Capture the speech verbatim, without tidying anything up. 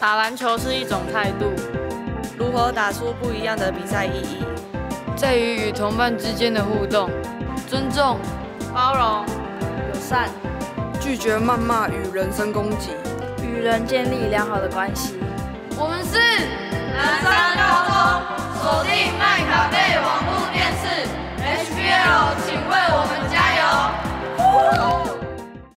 打篮球是一种态度， 如何打出不一样的比赛意义， 在于与同伴之间的互动，尊重、包容、友善， 拒绝谩骂与人身攻击， 与人建立良好的关系。 我们是南山高中，锁定麦。